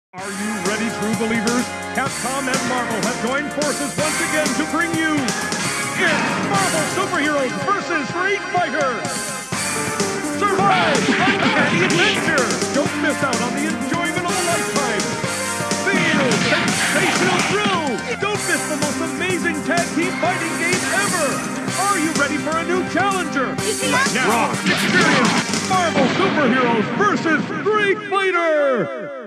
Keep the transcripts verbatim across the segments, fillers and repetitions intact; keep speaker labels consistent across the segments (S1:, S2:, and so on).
S1: Are you ready, true believers? Capcom and Marvel have joined forces once again to bring you it's Marvel Superheroes versus Street Fighter! Survive uncanny adventure! Don't miss out on the enjoyment of a lifetime! Feel sensational thrill! Don't miss the most amazing tag team fighting game ever! Are you ready for a new challenger? Now, experience Marvel Superheroes versus Street Fighter!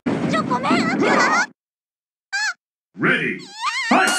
S2: Ready, fight!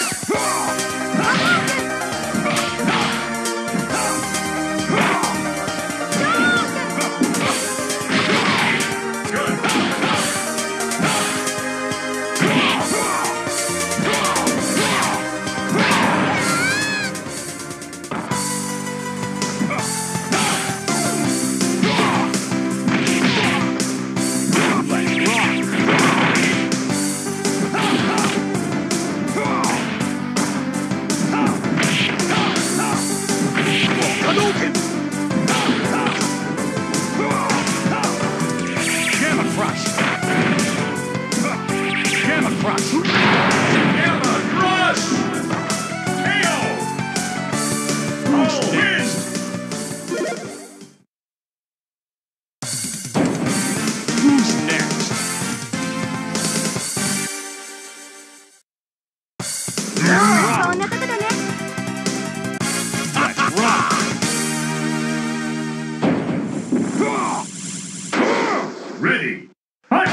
S2: Ready, fight!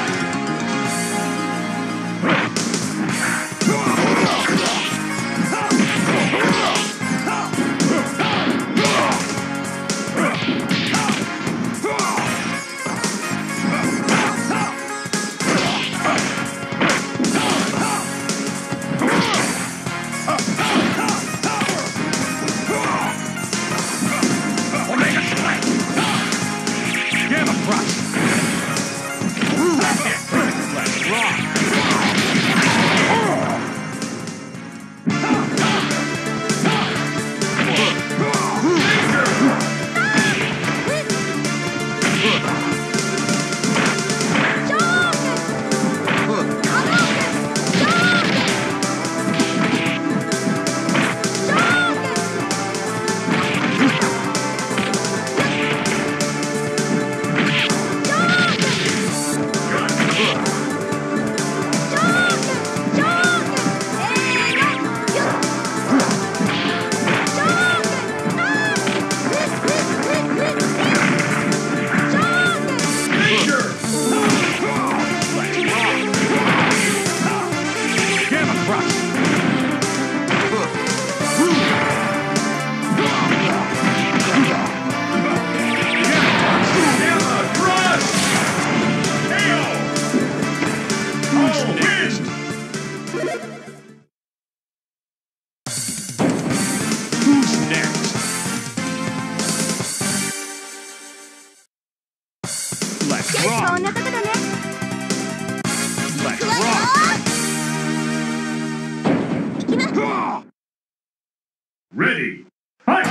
S2: Ready, fight!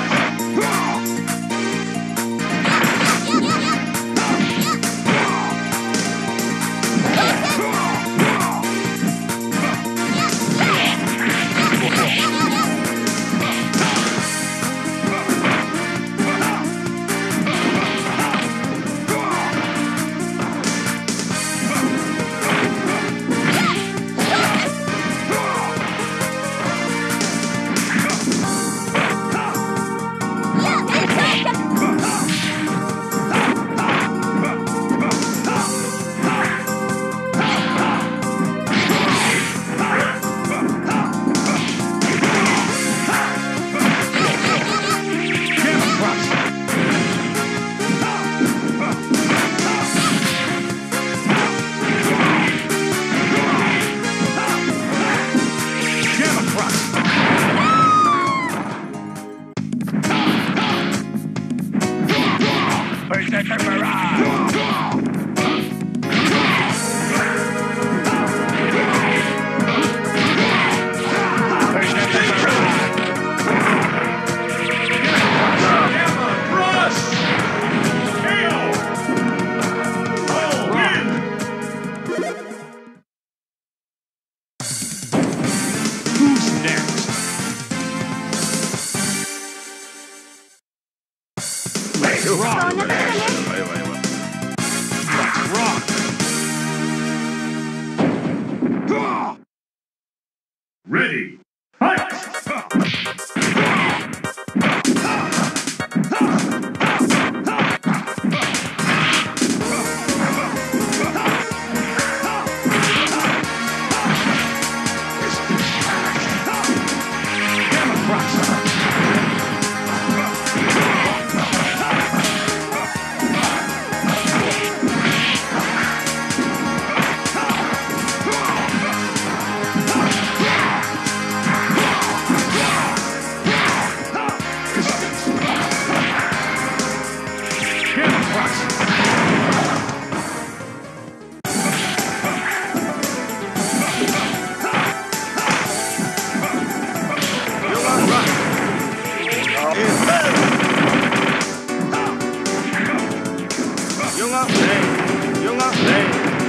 S3: You're not ready. You're not ready.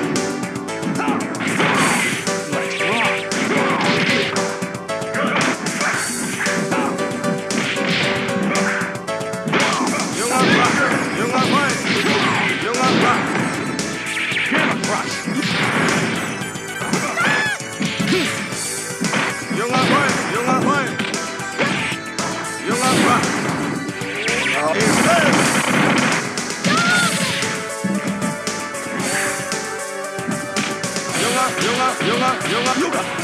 S1: Let's rock.
S3: You're not rock. You're not right. You're not rock.
S1: Gamma Crush.
S3: You're not right. You're not right. You're not rock. It's there. You're not, you're not, you're not, you're not, you're not.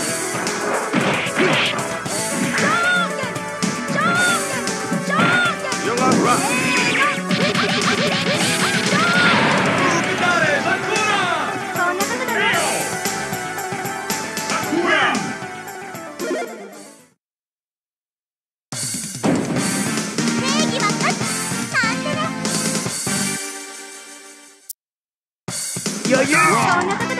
S3: You're not rock.
S1: Yeah, yeah.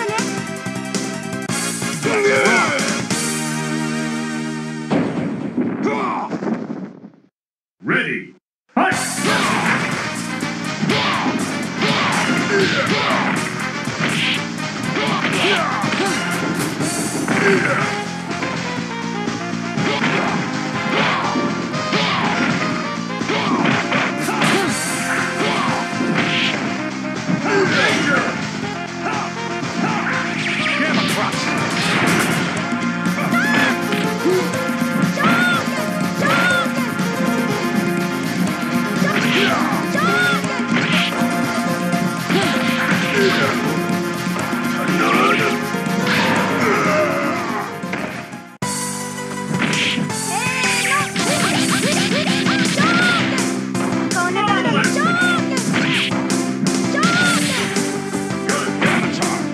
S2: Ready. Fight!
S1: Gamma Crush. Gamma Charge.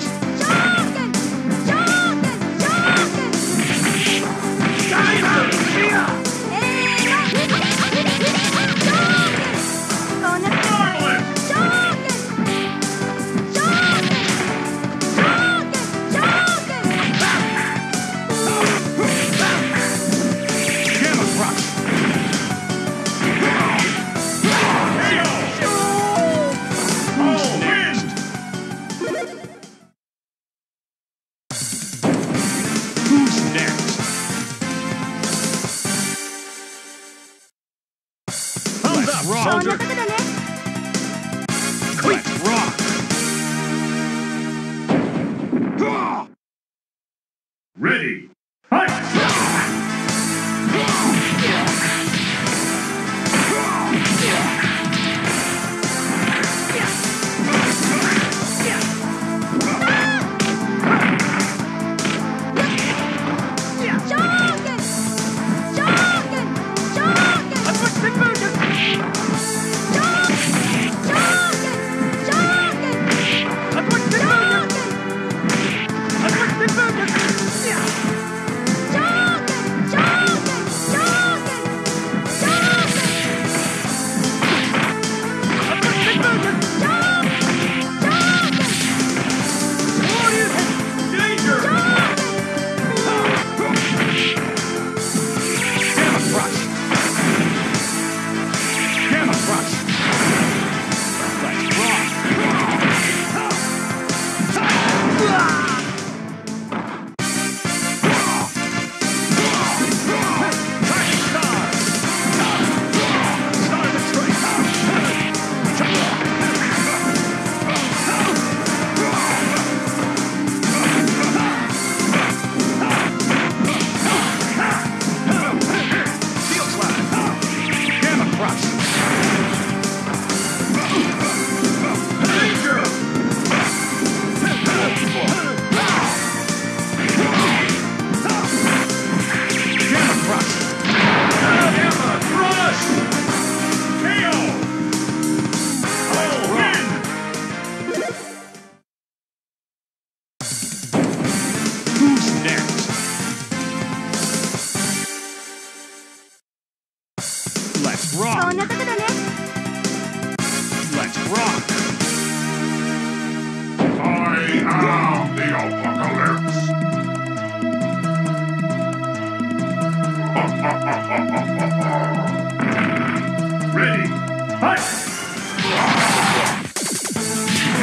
S1: Gamma Crush.
S2: Oh, win!
S1: Who's next?
S3: Thumbs
S1: Let's
S3: up,
S1: rock.
S3: soldier.
S1: Let's rock.
S2: Ready. Fight!
S3: rock.
S4: こんなことだね。
S3: Let's rock.
S2: I am the apocalypse. Ready. Fight!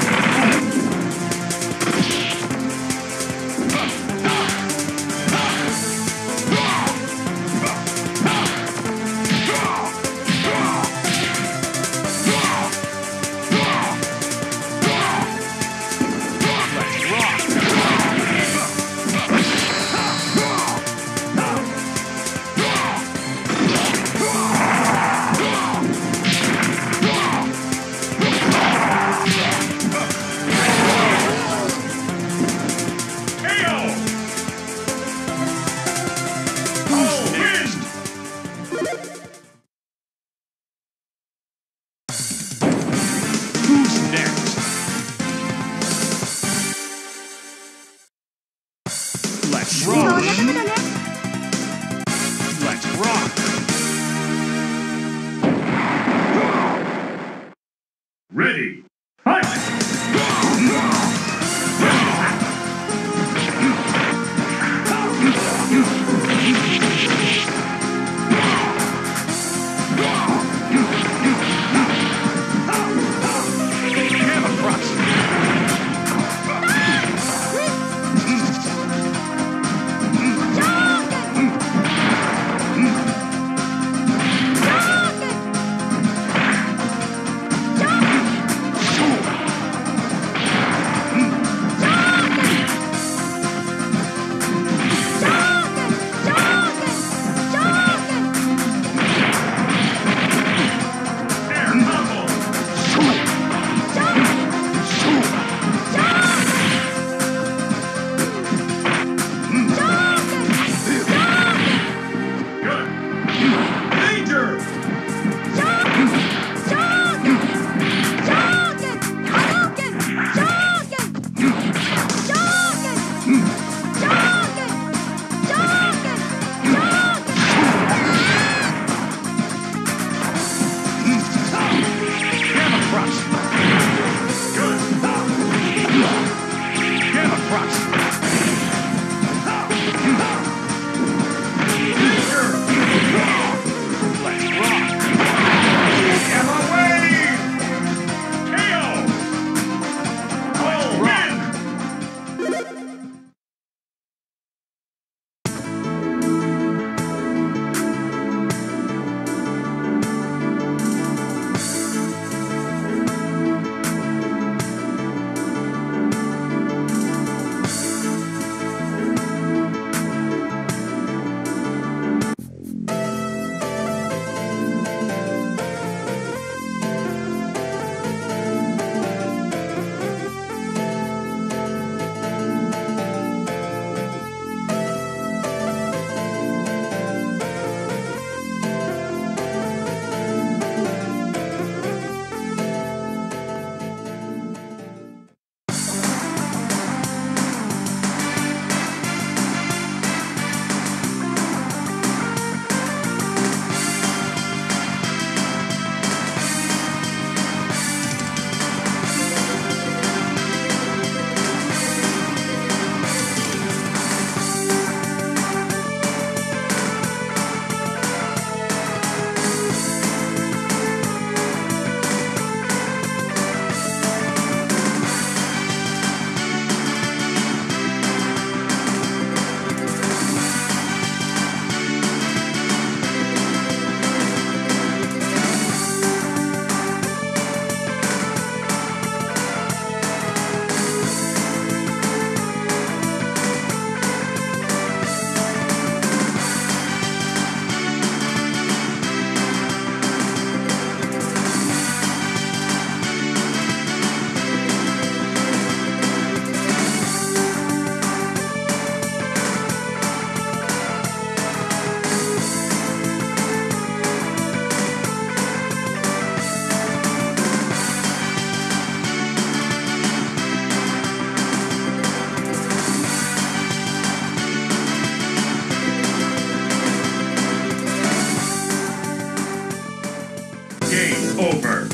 S2: over.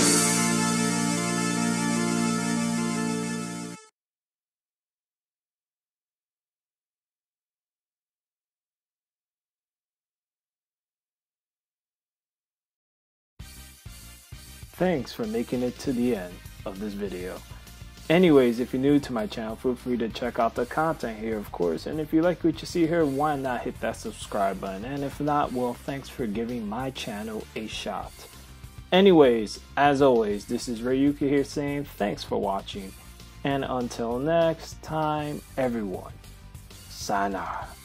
S4: Thanks for making it to the end of this video. Anyways, if you're new to my channel, feel free to check out the content here, of course. And if you like what you see here, why not hit that subscribe button? And if not, well, thanks for giving my channel a shot. Anyways, as always, this is Ryuki here saying thanks for watching. And until next time, everyone, sayonara.